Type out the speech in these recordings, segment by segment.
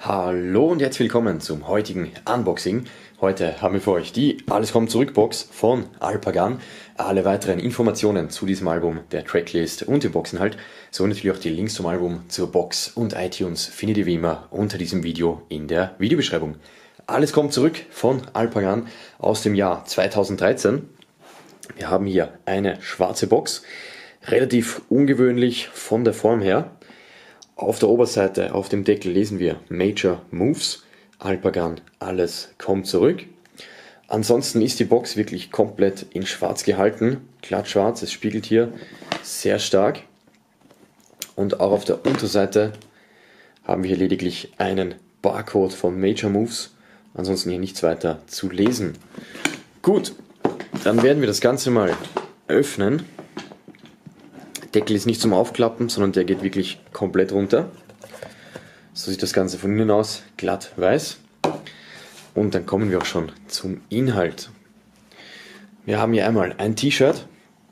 Hallo und herzlich willkommen zum heutigen Unboxing. Heute haben wir für euch die Alles kommt zurück Box von Alpagan. Alle weiteren Informationen zu diesem Album, der Tracklist und dem Boxinhalt, so natürlich auch die Links zum Album, zur Box und iTunes findet ihr wie immer unter diesem Video in der Videobeschreibung. Alles kommt zurück von Alpagan aus dem Jahr 2013. Wir haben hier eine schwarze Box, relativ ungewöhnlich von der Form her. Auf der Oberseite, auf dem Deckel lesen wir Major Moves, Alpagan, alles kommt zurück. Ansonsten ist die Box wirklich komplett in schwarz gehalten, glatt schwarz, es spiegelt hier sehr stark. Und auch auf der Unterseite haben wir hier lediglich einen Barcode von Major Moves, ansonsten hier nichts weiter zu lesen. Gut, dann werden wir das Ganze mal öffnen. Deckel ist nicht zum Aufklappen, sondern der geht wirklich komplett runter. So sieht das Ganze von innen aus, glatt weiß. Und dann kommen wir auch schon zum Inhalt. Wir haben hier einmal ein T-Shirt,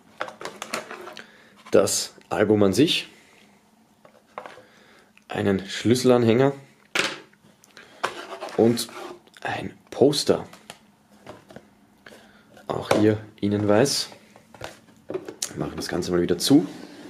das Album an sich, einen Schlüsselanhänger und ein Poster. Auch hier innen weiß. Wir machen das Ganze mal wieder zu.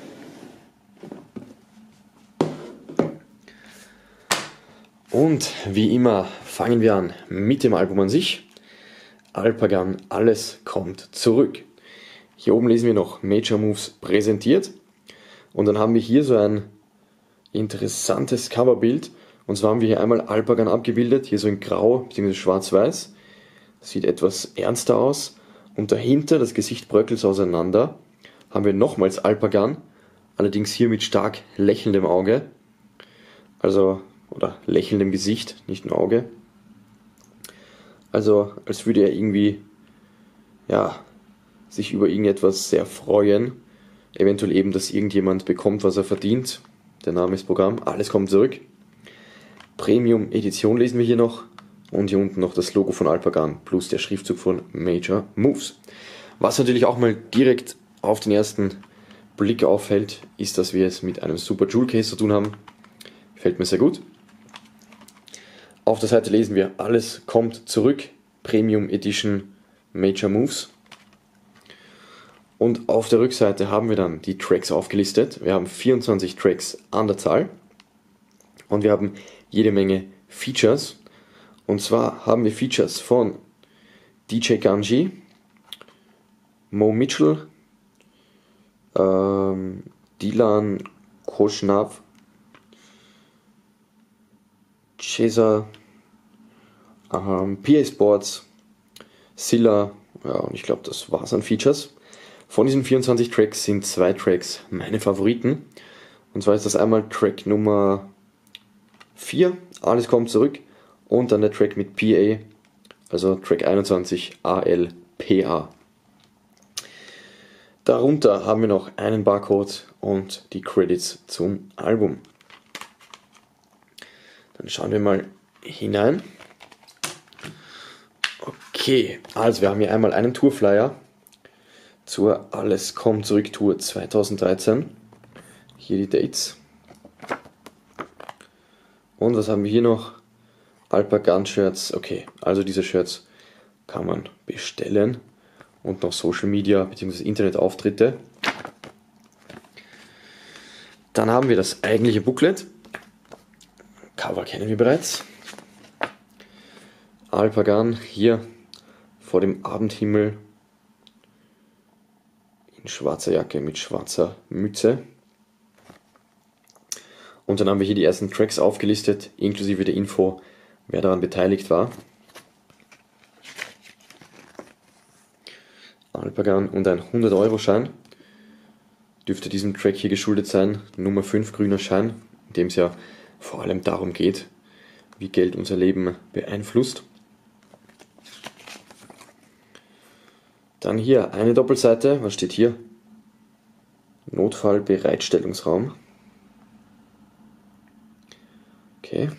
Und wie immer fangen wir an mit dem Album an sich. Alpagan, alles kommt zurück. Hier oben lesen wir noch Major Moves präsentiert. Und dann haben wir hier so ein interessantes Coverbild. Und zwar haben wir hier einmal Alpagan abgebildet, hier so in grau bzw. schwarz-weiß. Das sieht etwas ernster aus. Und dahinter, das Gesicht bröckelt auseinander, haben wir nochmals Alpagan, allerdings hier mit stark lächelndem Auge. Oder lächelndem Gesicht, nicht nur Auge. Also als würde er irgendwie, sich über irgendetwas sehr freuen. Eventuell eben, dass irgendjemand bekommt, was er verdient. Der Name ist Programm, alles kommt zurück. Premium Edition lesen wir hier noch. Und hier unten noch das Logo von Alpagan plus der Schriftzug von Major Moves. Was natürlich auch mal direkt auf den ersten Blick auffällt, ist, dass wir es mit einem Super Jewel Case zu tun haben. Gefällt mir sehr gut. Auf der Seite lesen wir, alles kommt zurück, Premium Edition Major Moves. Und auf der Rückseite haben wir dann die Tracks aufgelistet. Wir haben 24 Tracks an der Zahl. Und wir haben jede Menge Features. Und zwar haben wir Features von DJ Ganji, Mo Mitchell, Dylan Koshnav, Cesar, PA Sports, Silla, und ich glaube, das war's an Features. Von diesen 24 Tracks sind 2 Tracks meine Favoriten. Und zwar ist das einmal Track Nummer 4, alles kommt zurück, und dann der Track mit PA, also Track 21, ALPA. Darunter haben wir noch einen Barcode und die Credits zum Album. Dann schauen wir mal hinein. Okay, also wir haben hier einmal einen Tourflyer zur Alles kommt zurück Tour 2013. Hier die Dates. Und was haben wir hier noch? Alpagan Shirts. Okay, also diese Shirts kann man bestellen. Und noch Social Media bzw. Internetauftritte. Dann haben wir das eigentliche Booklet. Cover kennen wir bereits. Alpagan hier vor dem Abendhimmel in schwarzer Jacke mit schwarzer Mütze. Und dann haben wir hier die ersten Tracks aufgelistet, inklusive der Info, wer daran beteiligt war. Alpagan und ein 100-Euro-Schein. Dürfte diesem Track hier geschuldet sein. Nummer 5 grüner Schein, in dem es ja vor allem darum geht, wie Geld unser Leben beeinflusst. Dann hier eine Doppelseite. Was steht hier? Notfallbereitstellungsraum. Okay.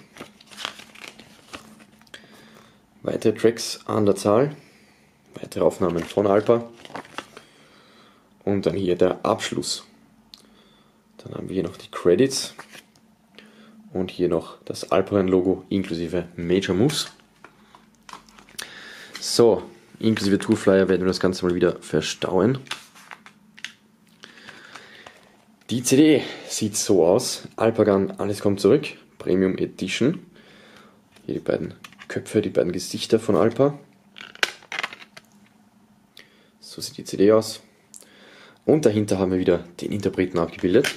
Weitere Tracks an der Zahl. Weitere Aufnahmen von Alpa. Und dann hier der Abschluss. Dann haben wir hier noch die Credits. Und hier noch das Alpagan-Logo inklusive Major Moves. So, inklusive Tourflyer werden wir das Ganze mal wieder verstauen. Die CD sieht so aus. Alpagan, alles kommt zurück. Premium Edition. Hier die beiden Köpfe, die beiden Gesichter von Alpa. So sieht die CD aus. Und dahinter haben wir wieder den Interpreten abgebildet.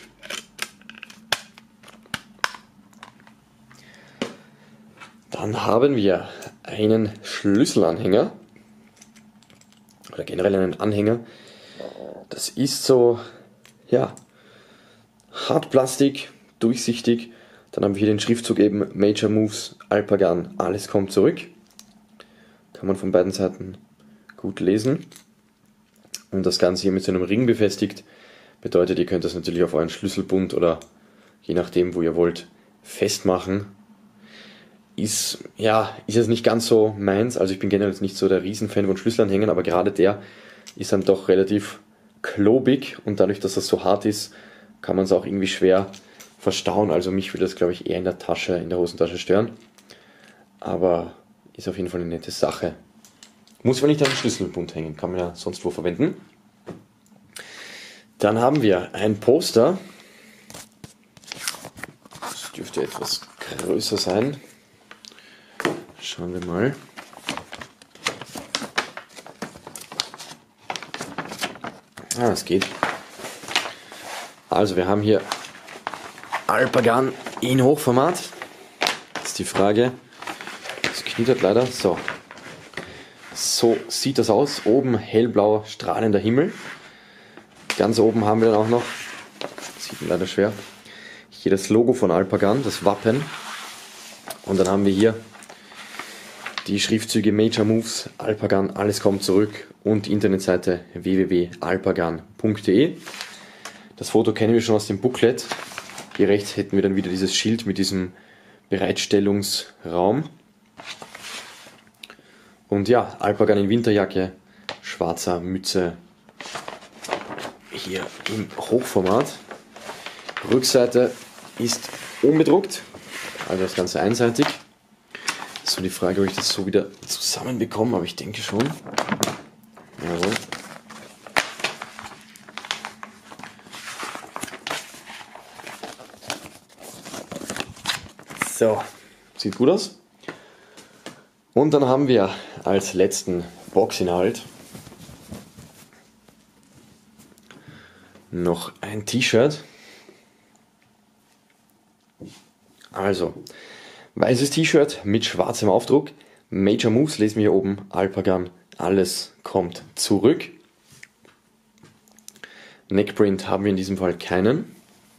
Dann haben wir einen Schlüsselanhänger. Oder generell einen Anhänger. Das ist so, ja, Hartplastik, durchsichtig. Dann haben wir hier den Schriftzug eben Major Moves, Alpagan, alles kommt zurück. Kann man von beiden Seiten gut lesen. Und das Ganze hier mit so einem Ring befestigt. Bedeutet, ihr könnt das natürlich auf euren Schlüsselbund oder je nachdem, wo ihr wollt, festmachen. Ist jetzt nicht ganz so meins. Also ich bin generell nicht so der Riesenfan von Schlüsselanhängern, aber gerade der ist dann doch relativ klobig und dadurch, dass das so hart ist, kann man es auch irgendwie schwer verstauen. Also mich würde das, glaube ich, eher in der Hosentasche stören. Aber ist auf jeden Fall eine nette Sache. Muss man nicht an den Schlüsselbund hängen, kann man ja sonst wo verwenden. Dann haben wir ein Poster. Das dürfte etwas größer sein. Schauen wir mal. Es geht. Also wir haben hier Alpagan in Hochformat. Das ist die Frage. Das knittert leider. So sieht das aus. Oben hellblau strahlender Himmel. Ganz oben haben wir dann auch noch, sieht man leider schwer, hier das Logo von Alpagan, das Wappen. Und dann haben wir hier die Schriftzüge Major Moves, Alpagan, alles kommt zurück und die Internetseite www.alpagan.de. Das Foto kennen wir schon aus dem Booklet. Hier rechts hätten wir dann wieder dieses Schild mit diesem Bereitstellungsraum. Und ja, Alpagan in Winterjacke, schwarzer Mütze, hier im Hochformat. Rückseite ist unbedruckt, also das Ganze einseitig. So die Frage, ob ich das so wieder zusammenbekomme, aber ich denke schon. Jawohl. So, sieht gut aus. Und dann haben wir als letzten Boxinhalt noch ein T-Shirt. Also, weißes T-Shirt mit schwarzem Aufdruck. Major Moves lesen wir hier oben. Alpagan, alles kommt zurück. Neckprint haben wir in diesem Fall keinen.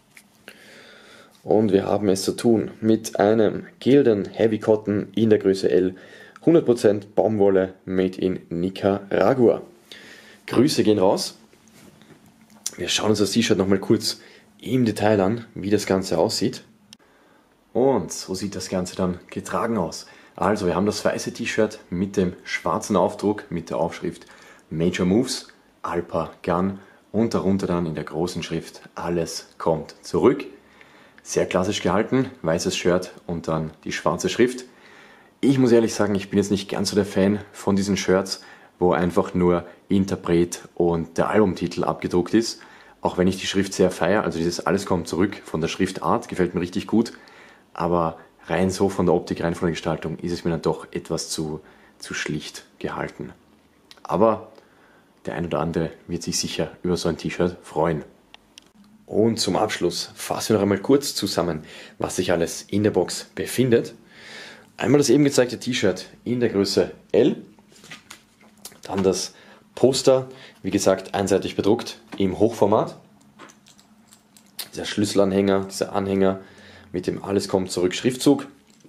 Und wir haben es zu tun mit einem Gildan Heavy Cotton in der Größe L. 100% Baumwolle made in Nicaragua. Grüße gehen raus. Wir schauen uns das T-Shirt nochmal kurz im Detail an, wie das Ganze aussieht. Und so sieht das Ganze dann getragen aus. Also wir haben das weiße T-Shirt mit dem schwarzen Aufdruck, mit der Aufschrift Major Moves, Alpagan und darunter dann in der großen Schrift alles kommt zurück. Sehr klassisch gehalten, weißes Shirt und dann die schwarze Schrift. Ich muss ehrlich sagen, ich bin jetzt nicht ganz so der Fan von diesen Shirts, wo einfach nur Interpret und der Albumtitel abgedruckt ist. Auch wenn ich die Schrift sehr feiere, also dieses Alles kommt zurück von der Schriftart, gefällt mir richtig gut. Aber rein so von der Optik, rein von der Gestaltung ist es mir dann doch etwas zu schlicht gehalten. Aber der ein oder andere wird sich sicher über so ein T-Shirt freuen. Und zum Abschluss fassen wir noch einmal kurz zusammen, was sich alles in der Box befindet. Einmal das eben gezeigte T-Shirt in der Größe L. Dann das Poster, wie gesagt, einseitig bedruckt im Hochformat. Dieser Schlüsselanhänger, dieser Anhänger mit dem Alles kommt zurück Schriftzug.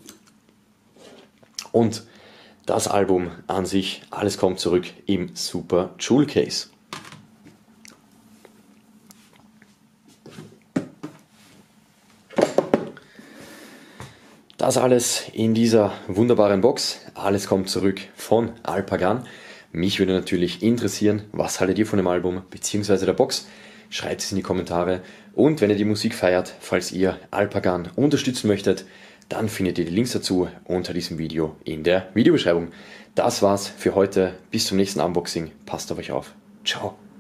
Und das Album an sich, Alles kommt zurück im Super Jewel Case. Das alles in dieser wunderbaren Box. Alles kommt zurück von Alpagan. Mich würde natürlich interessieren, was haltet ihr von dem Album bzw. der Box? schreibt es in die Kommentare. Und wenn ihr die Musik feiert, falls ihr Alpagan unterstützen möchtet, dann findet ihr die Links dazu unter diesem Video in der Videobeschreibung. Das war's für heute. Bis zum nächsten Unboxing. Passt auf euch auf. Ciao.